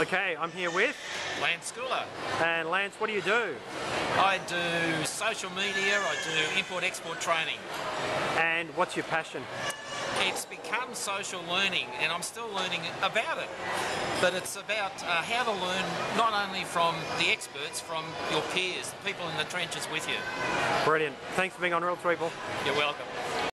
Okay, I'm here with Scoular. and Lance, what do you do? I do social media, I do import-export training. And what's your passion? It's become social learning, and I'm still learning about it. But it's about how to learn not only from the experts, from your peers, people in the trenches with you. Brilliant. Thanks for being on Realtweeple. You're welcome.